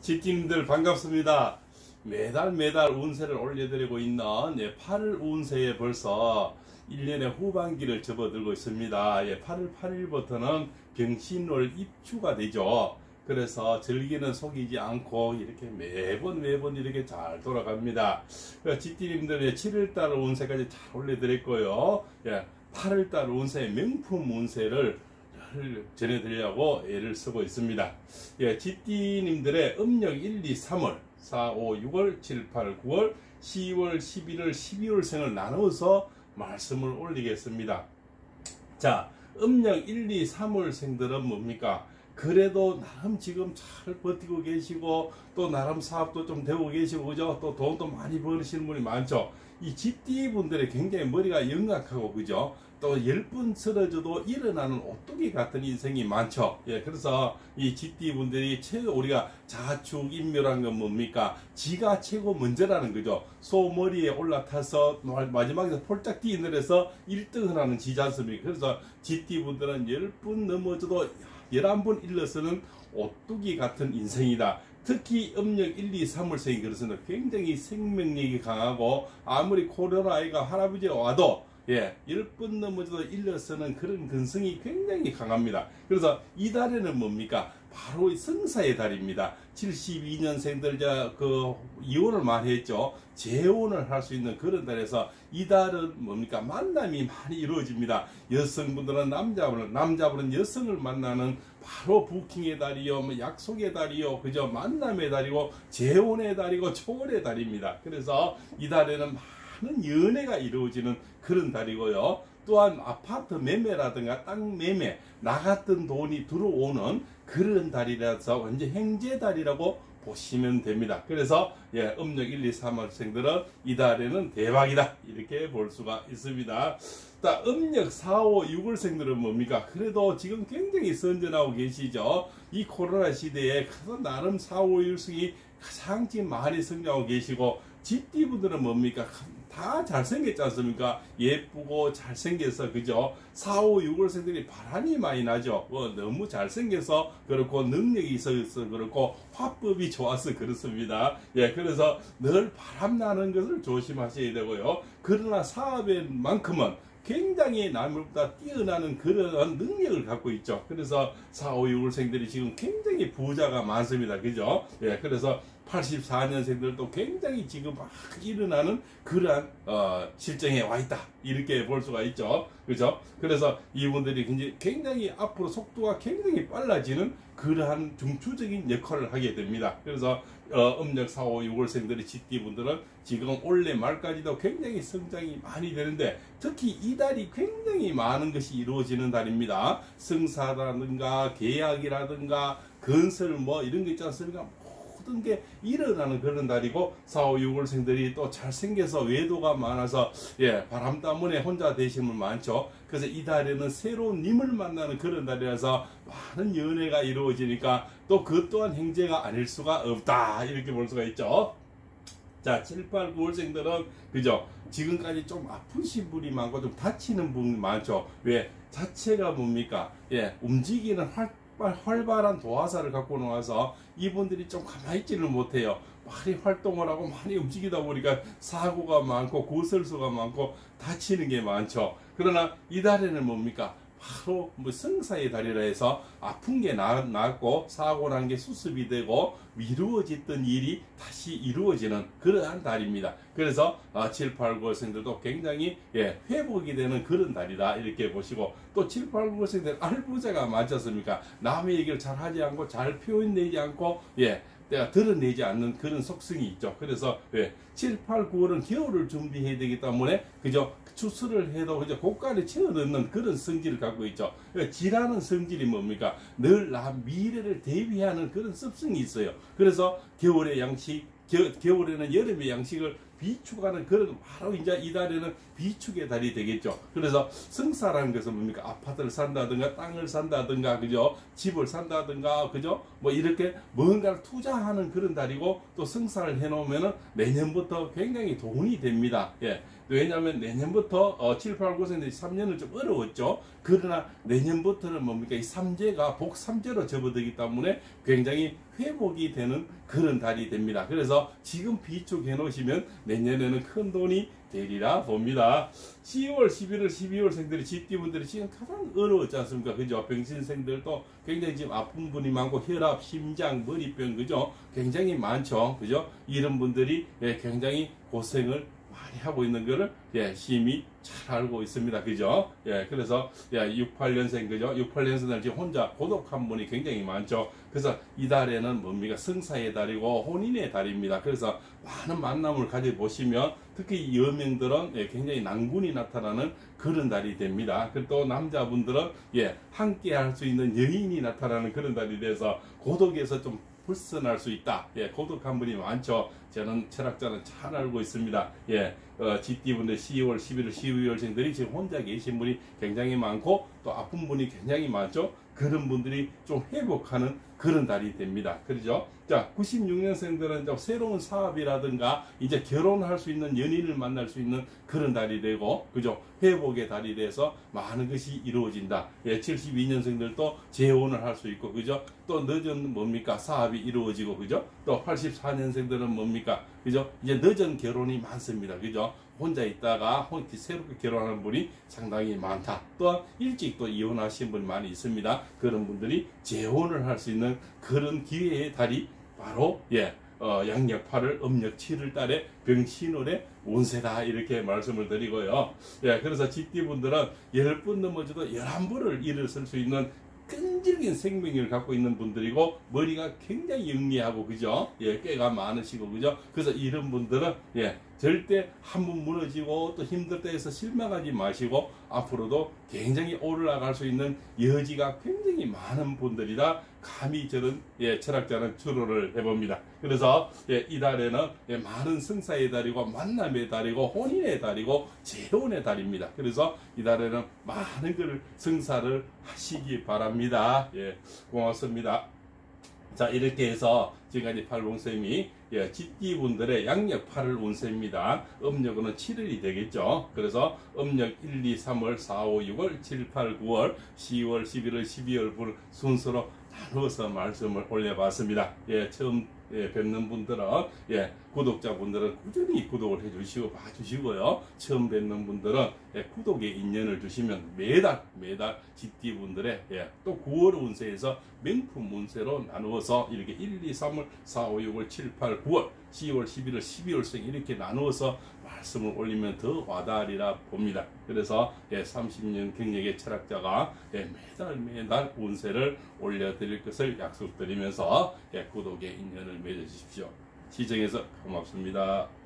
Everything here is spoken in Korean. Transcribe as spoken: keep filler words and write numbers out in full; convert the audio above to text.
지띠님들 반갑습니다. 매달 매달 운세를 올려드리고 있는 예, 팔월 운세에 벌써 일 년의 후반기를 접어들고 있습니다. 예, 팔월 팔일부터는 병신월 입추가 되죠. 그래서 절기는 속이지 않고 이렇게 매번 매번 이렇게 잘 돌아갑니다. 지띠님들의 칠월달 운세까지 잘 올려드렸고요. 예, 팔월달 운세 명품 운세를 전해드리려고 애를 쓰고 있습니다. 예, 지띠님들의 음력 일, 이, 삼월, 사, 오, 육월, 칠, 팔, 구월, 시월, 십일월, 십이월 생을 나누어서 말씀을 올리겠습니다. 자, 음력 일, 이, 삼월 생들은 뭡니까? 그래도 나름 지금 잘 버티고 계시고 또 나름 사업도 좀 되고 계시고 그죠? 또 돈도 많이 버시는 분이 많죠. 이 지띠 분들의 굉장히 머리가 영악하고 그죠? 또 열 번 쓰러져도 일어나는 오뚜기 같은 인생이 많죠. 예, 그래서 이 지띠 분들이 최고 우리가 자축인묘란 건 뭡니까? 지가 최고 먼저라는 거죠. 소 머리에 올라타서 마지막에 폴짝 뛰어내려서 일 등을 하는 지지 않습니까? 그래서 지띠 분들은 열 번 넘어져도 열한 번 일러서는 오뚜기 같은 인생이다. 특히 음력 일, 이, 삼월생이 그렇습니다. 굉장히 생명력이 강하고 아무리 코로나가 할아버지가 와도 예, 열 번 넘어져도 일러서는 그런 근성이 굉장히 강합니다. 그래서 이 달에는 뭡니까? 바로 성사의 달입니다. 칠십이 년생들 그 이혼을 많이 했죠. 재혼을 할 수 있는 그런 달에서 이 달은 뭡니까? 만남이 많이 이루어집니다. 여성분들은 남자분을, 남자분은 여성을 만나는 바로 부킹의 달이요, 뭐 약속의 달이요, 그죠? 만남의 달이고 재혼의 달이고 초월의 달입니다. 그래서 이 달에는 많은 연애가 이루어지는 그런 달이고요. 또한 아파트 매매라든가 땅 매매, 나갔던 돈이 들어오는 그런 달이라서 완전 행제달이라고 보시면 됩니다. 그래서 예, 음력 일, 이, 삼월생들은 이 달에는 대박이다 이렇게 볼 수가 있습니다. 자, 음력 사, 오, 육월생들은 뭡니까? 그래도 지금 굉장히 선전하고 계시죠. 이 코로나 시대에 나름 사, 오, 육월생이 가장 지금 많이 성장하고 계시고 지띠분들은 뭡니까? 다 잘생겼지 않습니까? 예쁘고 잘생겨서 그죠? 사, 오, 육월생들이 바람이 많이 나죠. 어, 너무 잘생겨서 그렇고 능력이 있어서 그렇고 화법이 좋아서 그렇습니다. 예, 그래서 늘 바람나는 것을 조심하셔야 되고요. 그러나 사업의 만큼은 굉장히 남들보다 뛰어나는 그런 능력을 갖고 있죠. 그래서 사, 오, 육월생들이 지금 굉장히 부자가 많습니다. 그죠? 예, 그래서 팔십사 년생들도 굉장히 지금 막 일어나는 그러한 어, 실정에 와 있다 이렇게 볼 수가 있죠. 그죠? 그래서 이분들이 굉장히 앞으로 속도가 굉장히 빨라지는 그러한 중추적인 역할을 하게 됩니다. 그래서 어, 음력 사, 오, 육월생들의 지띠분들은 지금 올해 말까지도 굉장히 성장이 많이 되는데 특히 이 달이 굉장히 많은 것이 이루어지는 달입니다. 승사라든가 계약이라든가 건설 뭐 이런 거 있지 않습니까? 모든 게 일어나는 그런 달이고 사, 오, 육월생들이 또 잘생겨서 외도가 많아서 예, 바람 때문에 혼자 되시는 분 많죠. 그래서 이 달에는 새로운 님을 만나는 그런 달이라서 많은 연애가 이루어지니까 또 그 또한 행제가 아닐 수가 없다 이렇게 볼 수가 있죠. 자, 칠, 팔, 구월생들은 그죠? 지금까지 좀 아프신 분이 많고 좀 다치는 분이 많죠. 왜? 자체가 뭡니까? 예, 움직이는 활 활발한 도화사를 갖고 나와서 이분들이 좀 가만히 있지를 못해요. 많이 활동을 하고 많이 움직이다 보니까 사고가 많고 고설수가 많고 다치는 게 많죠. 그러나 이 달에는 뭡니까? 바로 뭐 성사의 달이라 해서 아픈 게 낫고 사고 난 게 수습이 되고 미루어졌던 일이 다시 이루어지는 그러한 달입니다. 그래서 아, 칠, 팔, 구월생들도 굉장히 예, 회복이 되는 그런 달이다 이렇게 보시고 또 칠, 팔, 구월생들 알부자가 많지 않습니까? 남의 얘기를 잘 하지 않고 잘 표현내지 않고 예, 내가 드러내지 않는 그런 속성이 있죠. 그래서 왜 칠, 팔, 구월은 겨울을 준비해야 되기 때문에 그죠? 추수를 해도 그죠? 고가를 채워 넣는 그런 성질을 갖고 있죠. 지라는 성질이 뭡니까? 늘 나 미래를 대비하는 그런 습성이 있어요. 그래서 겨울의 양식 겨, 겨울에는 여름의 양식을 비축하는 그런 바로 이제 이달에는 비축의 달이 되겠죠. 그래서 승사라는 것은 뭡니까? 아파트를 산다든가 땅을 산다든가 그죠? 집을 산다든가 그죠? 뭐 이렇게 뭔가를 투자하는 그런 달이고 또 승사를 해놓으면은 내년부터 굉장히 돈이 됩니다. 예. 왜냐하면 내년부터 어, 칠, 팔, 구 세인데 삼 년은 좀 어려웠죠. 그러나 내년부터는 뭡니까? 이 삼재가 복삼재로 접어들기 때문에 굉장히 회복이 되는 그런 달이 됩니다. 그래서 지금 비축해 놓으시면 내년에는 큰 돈이 되리라 봅니다. 시월, 십일월, 십이월 생들이 집디분들이 지금 가장 어려웠지 않습니까? 그죠? 병신생들도 굉장히 지금 아픈 분이 많고 혈압, 심장, 머리병 그죠? 굉장히 많죠. 그죠? 이런 분들이 예, 굉장히 고생을 많이 하고 있는 거를 예, 심히 잘 알고 있습니다. 그죠? 예, 그래서 예, 육십팔 년생 그죠? 육십팔 년생들 지금 혼자 고독한 분이 굉장히 많죠. 그래서 이달에는 뭡니까? 승사의 달이고 혼인의 달입니다. 그래서 많은 만남을 가져보시면 특히 여명들은 예, 굉장히 난군이 나타나는 그런 달이 됩니다. 그리고 또 남자분들은 예, 함께 할 수 있는 여인이 나타나는 그런 달이 돼서 고독에서 좀 벗어날 수 있다. 예, 고독한 분이 많죠. 저는 철학자는 잘 알고 있습니다. 예, 어, 집디분들 시월, 십일월, 십이월생들이 지금 혼자 계신 분이 굉장히 많고 또 아픈 분이 굉장히 많죠. 그런 분들이 좀 회복하는 그런 달이 됩니다. 그렇죠? 자, 구십육 년생들은 이제 새로운 사업이라든가 이제 결혼할 수 있는 연인을 만날 수 있는 그런 달이 되고, 그죠? 회복의 달이 돼서 많은 것이 이루어진다. 예, 칠십이 년생들도 재혼을 할 수 있고, 그죠? 또 늦은 뭡니까? 사업이 이루어지고, 그죠? 또 팔십사 년생들은 뭡니까? 그죠? 이제 늦은 결혼이 많습니다. 그죠? 혼자 있다가 혼, 새롭게 결혼하는 분이 상당히 많다. 또한 일찍 또 이혼하신 분이 많이 있습니다. 그런 분들이 재혼을 할 수 있는 그런 기회의 달이 바로 예, 어, 양력 팔 월, 음력 칠 월 달에 병신월의 운세다 이렇게 말씀을 드리고요. 예, 그래서 집디분들은 열 번 넘어져도 열한 번을 일어설 수 있는 끈질긴 생명력을 갖고 있는 분들이고 머리가 굉장히 영리하고 그죠? 예, 꾀가 많으시고 그죠? 그래서 이런 분들은 예, 절대 한 번 무너지고 또 힘들 때에서 실망하지 마시고 앞으로도 굉장히 올라갈 수 있는 여지가 굉장히 많은 분들이다. 감히 저는 예, 철학자는 추론을 해봅니다. 그래서 예, 이달에는 예, 많은 승사의 달이고 만남의 달이고 혼인의 달이고 재혼의 달입니다. 그래서 이달에는 많은 걸 승사를 하시기 바랍니다. 예, 고맙습니다. 자, 이렇게 해서 지금까지 팔봉쌤이 예, 집디분들의 양력 팔 월 운세입니다. 음력은 칠 월이 되겠죠. 그래서 음력 일, 이, 삼 월, 사, 오, 육 월, 칠, 팔, 구 월, 시월, 십일 월, 십이 월 순서로 나누어서 말씀을 올려봤습니다. 예, 처음 예, 뵙는 분들은 예, 구독자분들은 꾸준히 구독을 해주시고 봐주시고요. 처음 뵙는 분들은 예, 구독에 인연을 주시면 매달 매달 집디분들의 예, 또 구 월 운세에서 명품 운세로 나누어서 이렇게 일, 이, 삼 월, 사, 오, 육 월, 칠, 팔, 구 월, 시월, 십일 월, 십이 월생 이렇게 나누어서 말씀을 올리면 더 와닿으리라 봅니다. 그래서 예, 삼십 년 경력의 철학자가 예, 매달 매달 운세를 올려드릴 것을 약속드리면서 예, 구독에 인연을 맺어주십시오. 시청해서 고맙습니다.